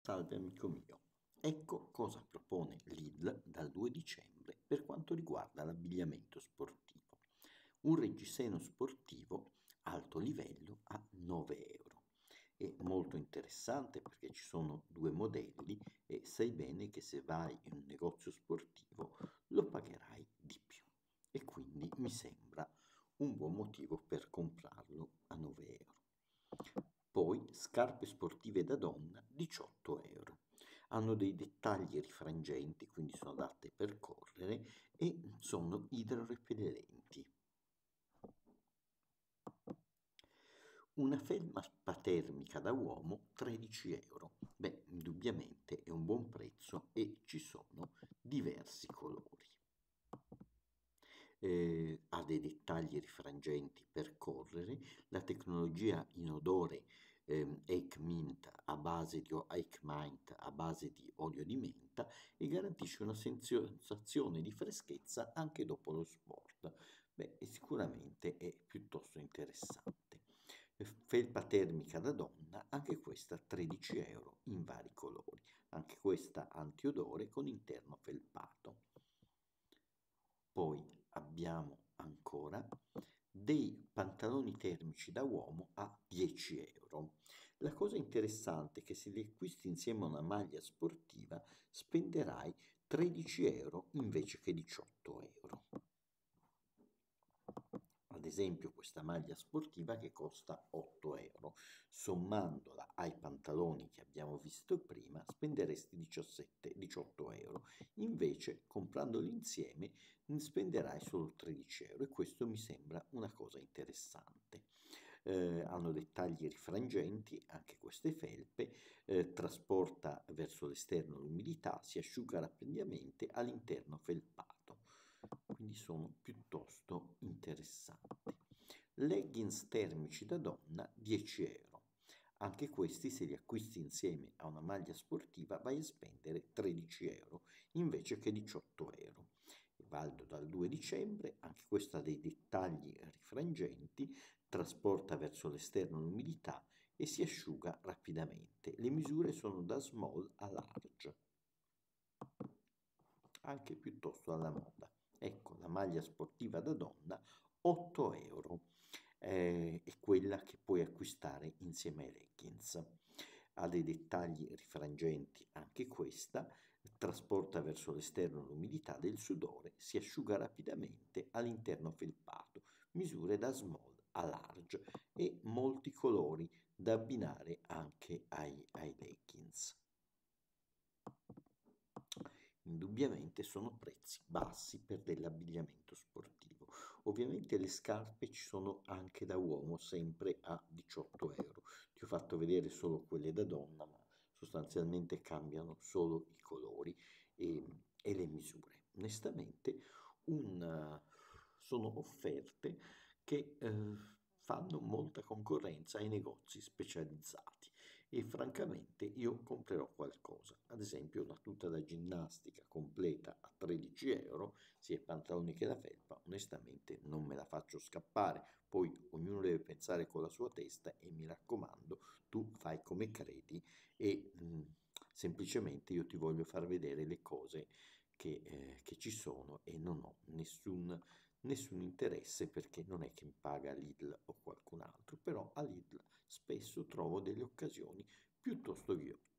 Salve amico mio, ecco cosa propone Lidl dal 2 dicembre per quanto riguarda l'abbigliamento sportivo. Un reggiseno sportivo alto livello a 9 euro. È molto interessante perché ci sono due modelli e sai bene che se vai in un negozio sportivo lo pagherai di più e quindi mi sembra un buon motivo per comprarlo a 9 euro. Poi scarpe sportive da donna 18 euro. Hanno dei dettagli rifrangenti, quindi sono adatte per correre e sono idrorepellenti. Una felpa termica da uomo 13 euro. Beh, indubbiamente è un buon prezzo e ci sono diversi colori. Ha dei dettagli rifrangenti per correre, la tecnologia inodore Hake Mint Hake Mint a base di olio di menta e garantisce una sensazione di freschezza anche dopo lo sport. Beh, e sicuramente è piuttosto interessante. Felpa termica da donna, anche questa 13 euro in vari colori, anche questa antiodore con interno felpato. Poi abbiamo ancora dei pantaloni termici da uomo a 10 euro. La cosa interessante è che se li acquisti insieme a una maglia sportiva spenderai 13 euro invece che 18 euro. Ad esempio questa maglia sportiva che costa 8 euro, sommandola ai pantaloni che abbiamo visto prima spenderesti 18 euro, invece comprandoli insieme ne spenderai solo 13 euro e questo mi sembra una cosa interessante. Hanno dettagli rifrangenti anche queste felpe, trasporta verso l'esterno l'umidità, si asciuga rapidamente all'interno felpato, quindi sono piuttosto interessanti. Leggings termici da donna 10 euro. Anche questi, se li acquisti insieme a una maglia sportiva, vai a spendere 13 euro invece che 18 euro. È valido dal 2 dicembre, anche questo ha dei dettagli rifrangenti, trasporta verso l'esterno l'umidità e si asciuga rapidamente. Le misure sono da small a large, anche piuttosto alla moda. Ecco, la maglia sportiva da donna 8 euro, è quella che puoi acquistare insieme ai leggings. Ha dei dettagli rifrangenti anche questa, trasporta verso l'esterno l'umidità del sudore, si asciuga rapidamente all'interno felpato, misure da small a large e molti colori da abbinare anche ai leggings. Indubbiamente sono prezzi bassi per dell'abbigliamento sportivo. Ovviamente le scarpe ci sono anche da uomo, sempre a 18 euro. Ti ho fatto vedere solo quelle da donna, ma sostanzialmente cambiano solo i colori e le misure. Onestamente, sono offerte che fanno molta concorrenza ai negozi specializzati e francamente io comprerò qualcosa, ad esempio una tuta da ginnastica completa a 13 euro, sia i pantaloni che la felpa, onestamente non me la faccio scappare, poi ognuno deve pensare con la sua testa e mi raccomando, tu fai come credi e semplicemente io ti voglio far vedere le cose che ci sono e non ho nessun interesse perché non è che mi paga Lidl o qualcun altro, però a Lidl spesso trovo delle occasioni piuttosto